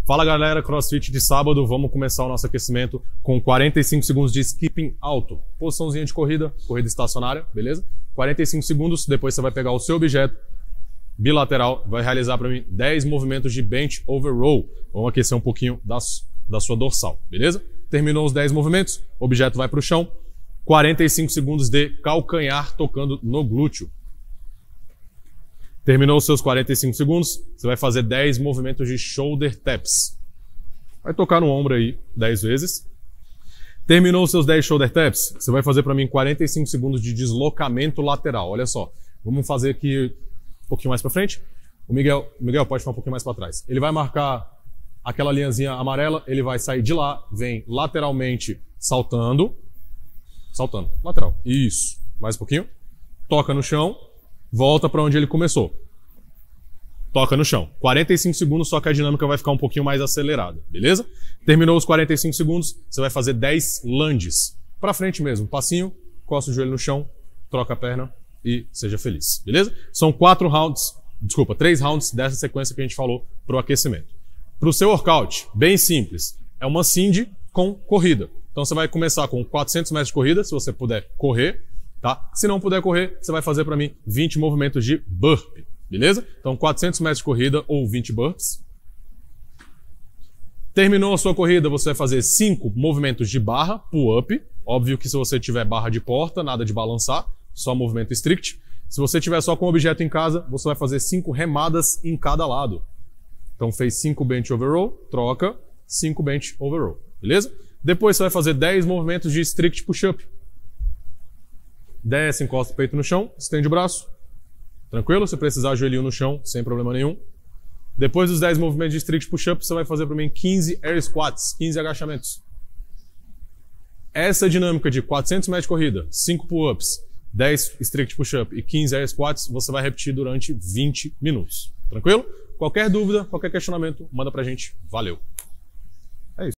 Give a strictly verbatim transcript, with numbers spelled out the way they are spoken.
Fala galera, CrossFit de sábado, vamos começar o nosso aquecimento com quarenta e cinco segundos de skipping alto. Posiçãozinha de corrida, corrida estacionária, beleza? quarenta e cinco segundos, depois você vai pegar o seu objeto bilateral, vai realizar para mim dez movimentos de bench over row. Vamos aquecer um pouquinho da, da sua dorsal, beleza? Terminou os dez movimentos, o objeto vai para o chão. quarenta e cinco segundos de calcanhar tocando no glúteo. Terminou os seus quarenta e cinco segundos, você vai fazer dez movimentos de shoulder taps. Vai tocar no ombro aí dez vezes. Terminou os seus dez shoulder taps, você vai fazer para mim quarenta e cinco segundos de deslocamento lateral. Olha só, vamos fazer aqui um pouquinho mais para frente. O Miguel, Miguel pode ficar um pouquinho mais para trás. Ele vai marcar aquela linhazinha amarela, ele vai sair de lá, vem lateralmente saltando. Saltando, lateral. Isso. Mais um pouquinho. Toca no chão. Volta para onde ele começou. Toca no chão. quarenta e cinco segundos, só que a dinâmica vai ficar um pouquinho mais acelerada, beleza? Terminou os quarenta e cinco segundos, você vai fazer dez lunges. Para frente mesmo, passinho, costa o joelho no chão, troca a perna e seja feliz, beleza? São quatro rounds, desculpa, três rounds dessa sequência que a gente falou pro aquecimento. Pro seu workout, bem simples, é uma cindy com corrida. Então você vai começar com quatrocentos metros de corrida, se você puder correr. Tá? Se não puder correr, você vai fazer para mim vinte movimentos de burpee, beleza? Então quatrocentos metros de corrida ou vinte burpees. Terminou a sua corrida, você vai fazer cinco movimentos de barra, pull-up. Óbvio que se você tiver barra de porta, nada de balançar, só movimento strict. Se você tiver só com objeto em casa, você vai fazer cinco remadas em cada lado. Então fez cinco bench over row, troca, cinco bench over row, beleza? Depois você vai fazer dez movimentos de strict push-up. Desce, encosta o peito no chão, estende o braço. Tranquilo? Se precisar, joelhinho no chão, sem problema nenhum. Depois dos dez movimentos de strict push-up, você vai fazer para mim quinze air squats, quinze agachamentos. Essa dinâmica de quatrocentos metros de corrida, cinco pull-ups, dez strict push-up e quinze air squats, você vai repetir durante vinte minutos. Tranquilo? Qualquer dúvida, qualquer questionamento, manda pra gente. Valeu!